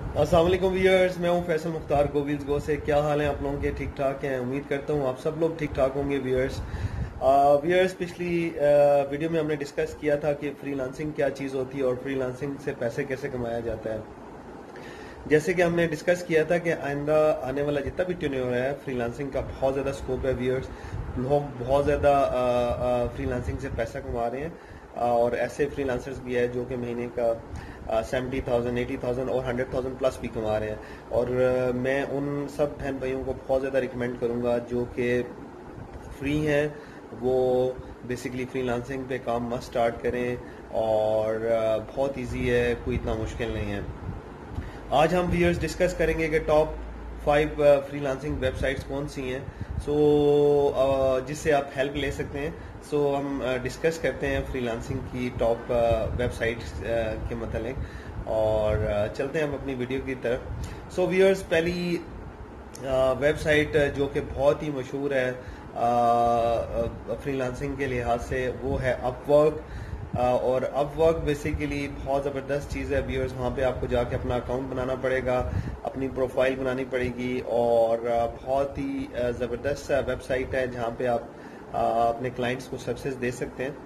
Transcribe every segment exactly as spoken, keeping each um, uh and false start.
अस्सलाम वालेकुम व्यूअर्स, मैं हूं फैसल मुख्तार गोविल्स गो से। क्या हाल है आप लोगों के? ठीक ठाक हैं? उम्मीद करता हूं आप सब लोग ठीक ठाक होंगे। व्यूअर्स व्यूअर्स पिछली आ, वीडियो में हमने डिस्कस किया था कि फ्रीलांसिंग क्या चीज़ होती है और फ्रीलांसिंग से पैसे कैसे कमाया जाता है। जैसे कि हमने डिस्कस किया था कि आइंदा आने वाला जितना भी टेन्योर है फ्रीलांसिंग का बहुत ज़्यादा स्कोप है। व्यूअर्स, लोग बहुत ज़्यादा फ्रीलांसिंग से पैसा कमा रहे हैं और ऐसे फ्रीलांसर्स भी है जो कि महीने का सेवेंटी थाउजेंड एटी थाउजेंड और हंड्रेड थाउजेंड प्लस भी कमा रहे हैं। और uh, मैं उन सब बहन भाइयों को बहुत ज़्यादा रिकमेंड करूँगा जो कि फ्री हैं, वो बेसिकली फ्रीलांसिंग पे काम मस्ट स्टार्ट करें और uh, बहुत इजी है, कोई इतना मुश्किल नहीं है। आज हम व्यूअर्स डिस्कस करेंगे कि टॉप फाइव फ्रीलांसिंग वेबसाइट्स कौन सी हैं, सो so, uh, जिससे आप हेल्प ले सकते हैं। सो so, हम डिस्कस uh, करते हैं फ्रीलांसिंग की टॉप वेबसाइट्स uh, uh, के मतलब और uh, चलते हैं हम अपनी वीडियो की तरफ। सो so, व्यूअर्स, पहली वेबसाइट uh, जो कि बहुत ही मशहूर है फ्रीलांसिंग uh, के लिहाज से, वो है अपवर्क। Uh, और अपवर्क बेसिकली बहुत ज़बरदस्त चीज़ है व्यूअर्स। वहाँ पे आपको जाके अपना अकाउंट बनाना पड़ेगा, अपनी प्रोफाइल बनानी पड़ेगी और uh, बहुत ही uh, ज़बरदस्त वेबसाइट है जहाँ पे आप uh, अपने क्लाइंट्स को सर्विसेज दे सकते हैं।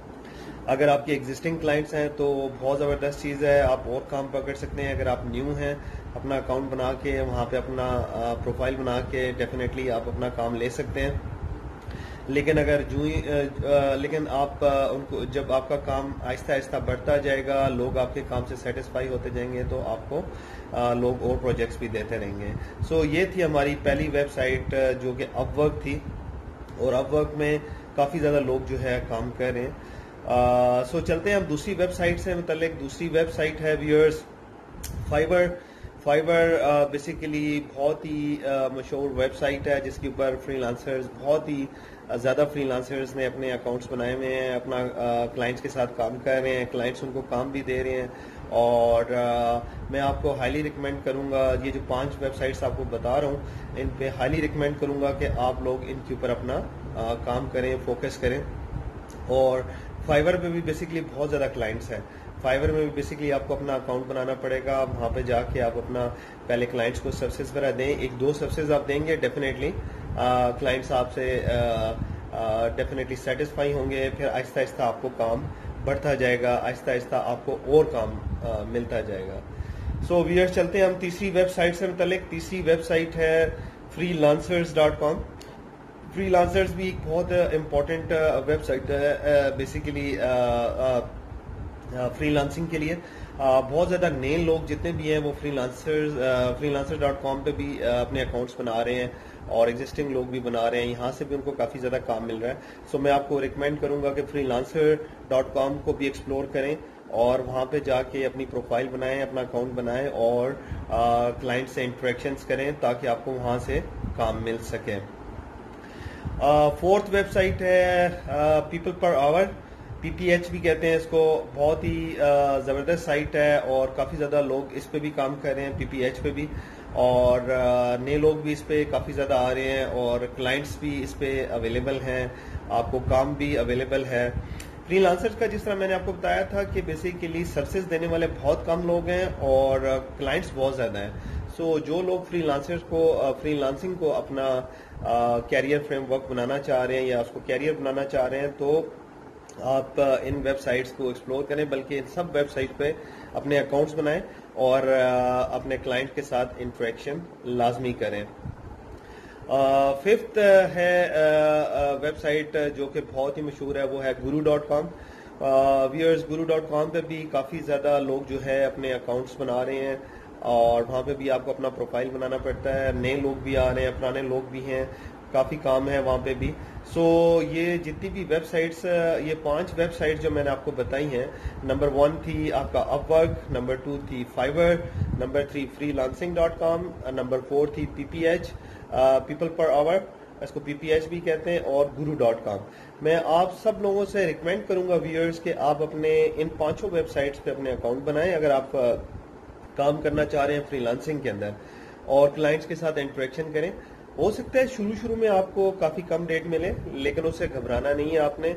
अगर आपके एग्जिस्टिंग क्लाइंट्स हैं तो बहुत ज़बरदस्त चीज़ है, आप और काम पकड़ सकते हैं। अगर आप न्यू हैं, अपना अकाउंट बना के वहाँ पे अपना प्रोफाइल uh, बना के डेफिनेटली आप अपना काम ले सकते हैं। लेकिन अगर जू लेकिन आप उनको जब आपका काम आहिस्ता आहिस्ता बढ़ता जाएगा, लोग आपके काम से सेटिस्फाई होते जाएंगे तो आपको आ, लोग और प्रोजेक्ट्स भी देते रहेंगे। सो ये थी हमारी पहली वेबसाइट जो कि अपवर्क थी और अपवर्क में काफ़ी ज़्यादा लोग जो है काम कर रहे हैं। सो चलते हैं हम दूसरी वेबसाइट से मतलब। दूसरी वेबसाइट है व्यूअर्स फाइवर। फाइवर बेसिकली बहुत ही मशहूर वेबसाइट है जिसके ऊपर फ्रीलांसर्स, बहुत ही ज़्यादा फ्रीलांसर्स ने अपने अकाउंट्स बनाए हुए हैं, अपना क्लाइंट्स के साथ काम कर रहे हैं, क्लाइंट्स उनको काम भी दे रहे हैं। और आ, मैं आपको हाईली रिकमेंड करूंगा, ये जो पांच वेबसाइट्स आपको बता रहा हूँ इन पे हाईली रिकमेंड करूंगा कि आप लोग इनके ऊपर अपना आ, काम करें, फोकस करें। और फाइवर पे भी बेसिकली बहुत ज़्यादा क्लाइंट्स हैं। फाइवर में भी बेसिकली आपको अपना अकाउंट बनाना पड़ेगा, वहाँ पे जाके आप अपना पहले क्लाइंट्स को सर्विसेज वगैरह दें। एक दो सर्विसेज आप देंगे, डेफिनेटली क्लाइंट्स आपसे डेफिनेटली सेटिस्फाई होंगे। फिर आहिस्ता आहिस्ता आपको काम बढ़ता जाएगा, आहिस्ता आहिस्ता आपको और काम आ, मिलता जाएगा। सो व्यूअर्स, चलते हैं हम तीसरी वेबसाइट से मुतल्लिक। तीसरी वेबसाइट है फ्रीलांसर्स डॉट कॉम। फ्रीलांसर्स भी एक बहुत इम्पोर्टेंट वेबसाइट है बेसिकली फ्रीलांसिंग के लिए। आ, बहुत ज़्यादा नए लोग जितने भी हैं वो फ्रीलांसर्स फ्रीलांसर डॉट कॉम पे भी आ, अपने अकाउंट्स बना रहे हैं और एग्जिस्टिंग लोग भी बना रहे हैं, यहाँ से भी उनको काफ़ी ज़्यादा काम मिल रहा है। सो so, मैं आपको रिकमेंड करूँगा कि फ्रीलांसर डॉट कॉम को भी एक्सप्लोर करें और वहाँ पे जाके अपनी प्रोफाइल बनाएं, अपना अकाउंट बनाएं और क्लाइंट से इंटरेक्शंस करें ताकि आपको वहाँ से काम मिल सके। फोर्थ वेबसाइट है पीपल पर आवर, पीपीएच भी कहते हैं इसको। बहुत ही ज़बरदस्त साइट है और काफ़ी ज़्यादा लोग इस पे भी काम कर रहे हैं, पीपीएच पे भी, और नए लोग भी इस पे काफ़ी ज़्यादा आ रहे हैं और क्लाइंट्स भी इस पे अवेलेबल हैं, आपको काम भी अवेलेबल है। फ्रीलांसर्स का जिस तरह मैंने आपको बताया था कि बेसिकली सर्विसेज देने वाले बहुत कम लोग हैं और क्लाइंट्स बहुत ज़्यादा हैं। सो so, जो लोग फ्रीलांसर्स को फ्रीलांसिंग को अपना कैरियर फ्रेमवर्क बनाना चाह रहे हैं या उसको कैरियर बनाना चाह रहे हैं तो आप इन वेबसाइट्स को एक्सप्लोर करें, बल्कि इन सब वेबसाइट पे अपने अकाउंट्स बनाएं और अपने क्लाइंट के साथ इंटरेक्शन लाजमी करें। फिफ्थ uh, है वेबसाइट uh, uh, जो कि बहुत ही मशहूर है, वो है Guru dot com. Viewers, Guru dot com पर भी काफ़ी ज़्यादा लोग जो है अपने अकाउंट्स बना रहे हैं और वहाँ पे भी आपको अपना प्रोफाइल बनाना पड़ता है। नए लोग भी आ रहे हैं, पुराने लोग भी हैं, काफ़ी काम है वहाँ पे भी। सो so, ये जितनी भी वेबसाइट्स, ये पांच वेबसाइट्स जो मैंने आपको बताई हैं, नंबर वन थी आपका अपवर्क, नंबर टू थी Fiverr, number three freelancing dot com, number four थी पीपीएच, पीपल पर आवर, इसको पीपीएच भी कहते हैं, और गुरु डॉट कॉम। मैं आप सब लोगों से रिकमेंड करूंगा व्यूअर्स कि आप अपने इन पांचों वेबसाइट्स पे अपने अकाउंट बनाएं अगर आप काम करना चाह रहे हैं फ्रीलांसिंग के अंदर और क्लाइंट्स के साथ इंटरेक्शन करें। हो सकता है शुरू शुरू में आपको काफ़ी कम रेट मिले, लेकिन उससे घबराना नहीं है आपने।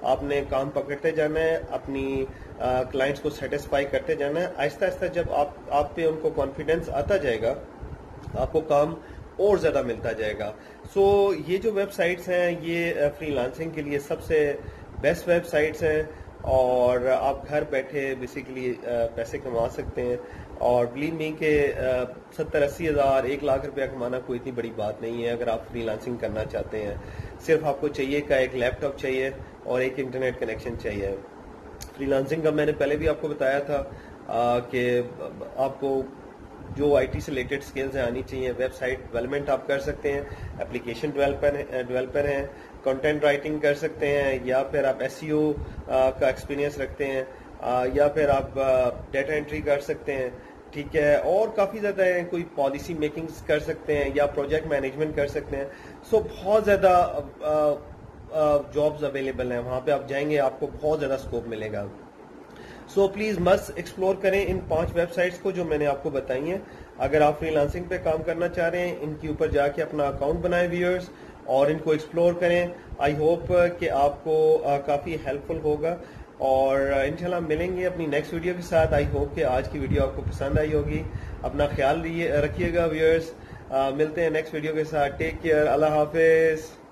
आपने काम पकड़ते जाना है, अपनी क्लाइंट्स को सेटिस्फाई करते जाना है। आहिस्ता आहिस्ता जब आप आप पे उनको कॉन्फिडेंस आता जाएगा, आपको काम और ज़्यादा मिलता जाएगा। सो so, ये जो वेबसाइट्स हैं ये फ्रीलांसिंग के लिए सबसे बेस्ट वेबसाइट्स हैं और आप घर बैठे बेसिकली पैसे कमा सकते हैं। और बिलीव मी के सत्तर अस्सी हज़ार एक लाख रुपया कमाना कोई इतनी बड़ी बात नहीं है अगर आप फ्रीलांसिंग करना चाहते हैं। सिर्फ आपको चाहिए का एक लैपटॉप चाहिए और एक इंटरनेट कनेक्शन चाहिए। फ्रीलांसिंग का मैंने पहले भी आपको बताया था कि आपको जो आईटी से रिलेटेड स्किल्स हैं आनी चाहिए। वेबसाइट डेवलपमेंट आप कर सकते हैं, एप्लीकेशन डेवलपर डेवलपर हैं, कंटेंट राइटिंग कर सकते हैं, या फिर आप एसईओ का एक्सपीरियंस रखते हैं, आ, या फिर आप डेटा एंट्री कर सकते हैं, ठीक है। और काफ़ी ज़्यादा है, कोई पॉलिसी मेकिंग कर सकते हैं या प्रोजेक्ट मैनेजमेंट कर सकते हैं। सो बहुत ज़्यादा जॉब्स अवेलेबल हैं, वहाँ पे आप जाएंगे आपको बहुत ज़्यादा स्कोप मिलेगा। सो प्लीज़ मस्ट एक्सप्लोर करें इन पांच वेबसाइट्स को जो मैंने आपको बताई हैं। अगर आप फ्रीलांसिंग पे काम करना चाह रहे हैं, इनके ऊपर जाके अपना अकाउंट बनाएं व्यूअर्स और इनको एक्सप्लोर करें। आई होप कि आपको काफ़ी हेल्पफुल होगा और इंशाल्लाह मिलेंगे अपनी नेक्स्ट वीडियो के साथ। आई होप कि आज की वीडियो आपको पसंद आई होगी। अपना ख्याल रखिएगा व्यूअर्स, मिलते हैं नेक्स्ट वीडियो के साथ। टेक केयर, अल्लाह हाफिज़।